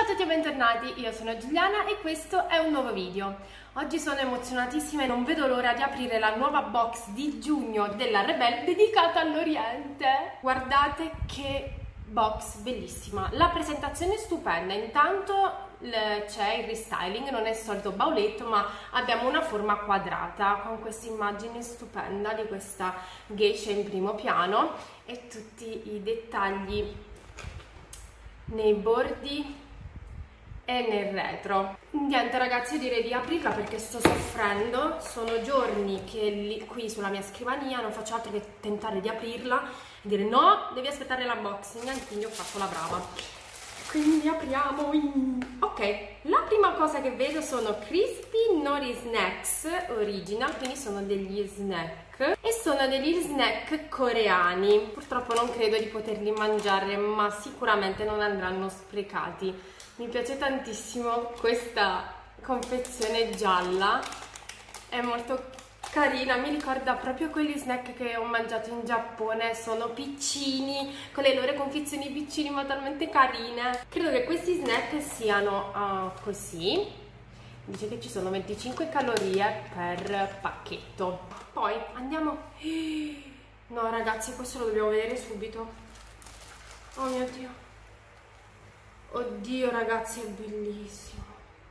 a tutti e bentornati, io sono Giuliana e questo è un nuovo video. Oggi sono emozionatissima e non vedo l'ora di aprire la nuova box di giugno della Rebel dedicata all'Oriente. Guardate che box bellissima, la presentazione è stupenda, intanto c'è il restyling, non è il solito bauletto ma abbiamo una forma quadrata con questa immagine stupenda di questa geisha in primo piano e tutti i dettagli nei bordi e nel retro. Niente ragazzi, io direi di aprirla perché sto soffrendo, sono giorni che qui sulla mia scrivania non faccio altro che tentare di aprirla e dire no, devi aspettare l'unboxing, anche io ho fatto la brava. Quindi apriamo. Ok, la prima cosa che vedo sono Crispy Nori Snacks Original, quindi sono degli snack e sono degli snack coreani. Purtroppo non credo di poterli mangiare, ma sicuramente non andranno sprecati. Mi piace tantissimo questa confezione gialla, è molto carina, mi ricorda proprio quegli snack che ho mangiato in Giappone, sono piccini, con le loro confezioni piccini ma talmente carine. Credo che questi snack siano così, dice che ci sono 25 calorie per pacchetto. Poi andiamo, no ragazzi, questo lo dobbiamo vedere subito, oh mio dio. Oddio ragazzi, è bellissimo,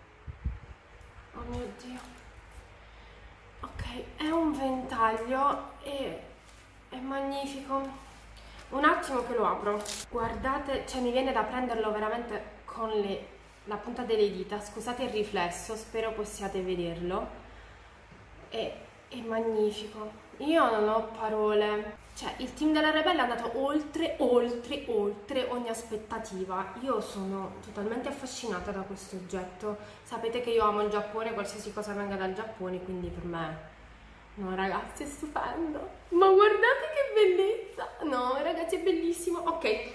oh mio dio. Ok, è un ventaglio e è magnifico. Un attimo che lo apro, guardate, cioè mi viene da prenderlo veramente con la punta delle dita, scusate il riflesso, spero possiate vederlo. È magnifico, io non ho parole. Cioè, il team della Rebel è andato oltre ogni aspettativa. Io sono totalmente affascinata da questo oggetto. Sapete che io amo il Giappone, qualsiasi cosa venga dal Giappone, quindi per me... No ragazzi, è stupendo. Ma guardate che bellezza! No ragazzi, è bellissimo. Ok,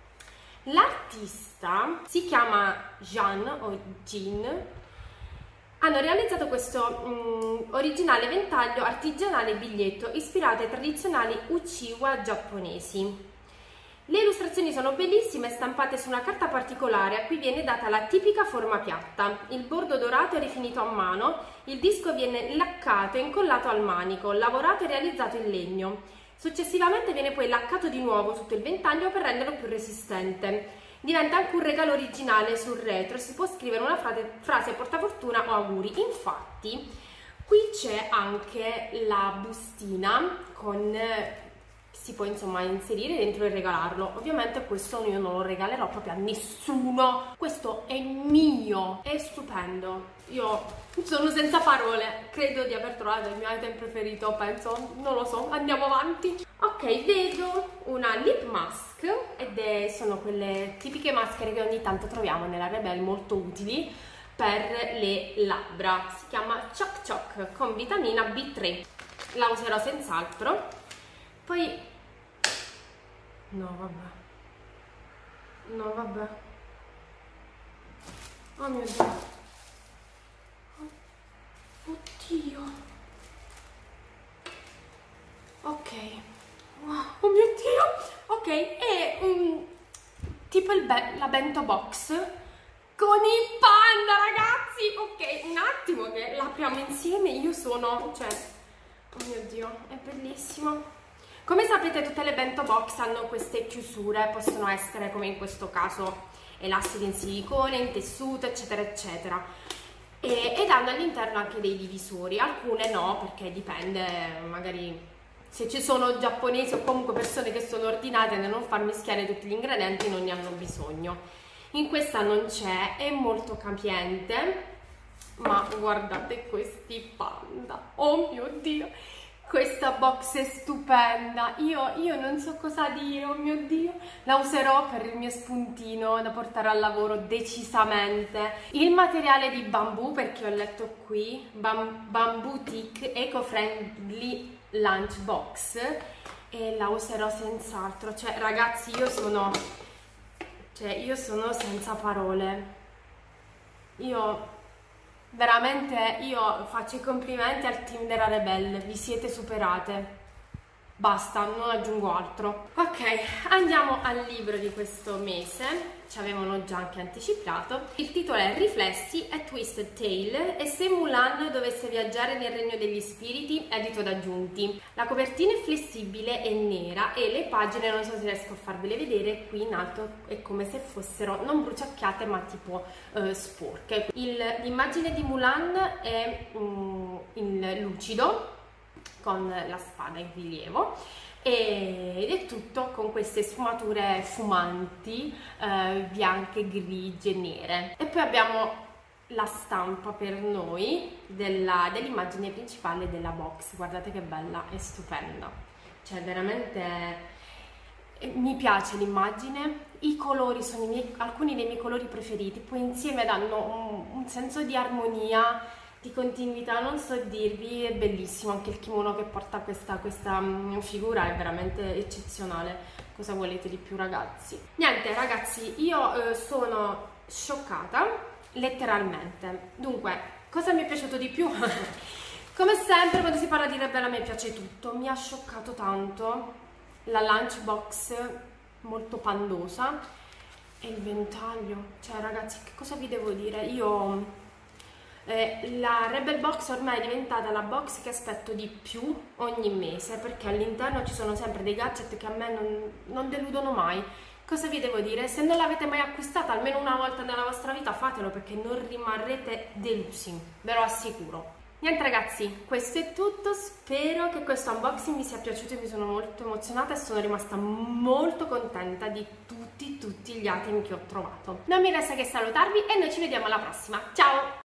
l'artista si chiama Jean o Jin. Hanno realizzato questo originale ventaglio artigianale biglietto ispirato ai tradizionali uchiwa giapponesi. Le illustrazioni sono bellissime, stampate su una carta particolare a cui viene data la tipica forma piatta. Il bordo dorato è rifinito a mano, il disco viene laccato e incollato al manico, lavorato e realizzato in legno. Successivamente viene poi laccato di nuovo tutto il ventaglio per renderlo più resistente. Diventa anche un regalo originale sul retro, si può scrivere una frase portafortuna o auguri. Infatti qui c'è anche la bustina con si può insomma inserire dentro e regalarlo. Ovviamente questo io non lo regalerò proprio a nessuno, questo è mio, è stupendo, io sono senza parole, credo di aver trovato il mio item preferito, penso, non lo so, andiamo avanti. Ok, vedo una lip mask ed sono quelle tipiche maschere che ogni tanto troviamo nella Rebel, molto utili per le labbra. Si chiama Choc Choc con vitamina B3, la userò senz'altro. Poi no vabbè, oh mio dio, oddio, ok, wow, oh mio dio, ok, è tipo la bento box con i panda ragazzi. Ok, un attimo che l'apriamo insieme, io sono, cioè, oh mio dio, è bellissimo. Come sapete tutte le bento box hanno queste chiusure, possono essere come in questo caso elastiche in silicone, in tessuto eccetera eccetera, ed hanno all'interno anche dei divisori, alcune no perché dipende, magari se ci sono giapponesi o comunque persone che sono ordinate nel non far mischiare tutti gli ingredienti non ne hanno bisogno. In questa non c'è, è molto capiente, ma guardate questi panda, oh mio dio! Questa box è stupenda, io non so cosa dire, oh mio dio, la userò per il mio spuntino da portare al lavoro decisamente. Il materiale di bambù, perché ho letto qui, Bamboo Teak Eco-Friendly Lunchbox, e la userò senz'altro. Cioè ragazzi, io sono senza parole, veramente io faccio i complimenti al team della Rebel, vi siete superate. Basta, non aggiungo altro. Ok, andiamo al libro di questo mese. Ci avevano già anche anticipato. Il titolo è Riflessi e Twisted Tale e se Mulan dovesse viaggiare nel regno degli spiriti, edito da Giunti. La copertina è flessibile e nera e le pagine, non so se riesco a farvele vedere, qui in alto è come se fossero non bruciacchiate ma tipo sporche. L'immagine di Mulan è in lucido con la spada in rilievo ed è tutto con queste sfumature fumanti bianche, grigie, nere. E poi abbiamo la stampa per noi dell'immagine principale della box. Guardate che bella, è stupenda, cioè veramente mi piace l'immagine, i colori sono alcuni dei miei colori preferiti, poi insieme danno un senso di armonia, di continuità, non so dirvi, è bellissimo. Anche il kimono che porta questa figura è veramente eccezionale. Cosa volete di più, ragazzi? Niente ragazzi, io sono scioccata letteralmente. Dunque, cosa mi è piaciuto di più? Come sempre quando si parla di Rebelle a me piace tutto. Mi ha scioccato tanto la lunchbox molto pandosa e il ventaglio. Cioè ragazzi, che cosa vi devo dire? Io la Rebel Box ormai è diventata la box che aspetto di più ogni mese, perché all'interno ci sono sempre dei gadget che a me non deludono mai. Cosa vi devo dire? Se non l'avete mai acquistata almeno una volta nella vostra vita, fatelo, perché non rimarrete delusi, ve lo assicuro. Niente ragazzi, questo è tutto, spero che questo unboxing vi sia piaciuto e mi sono molto emozionata e sono rimasta molto contenta di tutti gli item che ho trovato. Non mi resta che salutarvi e noi ci vediamo alla prossima, ciao!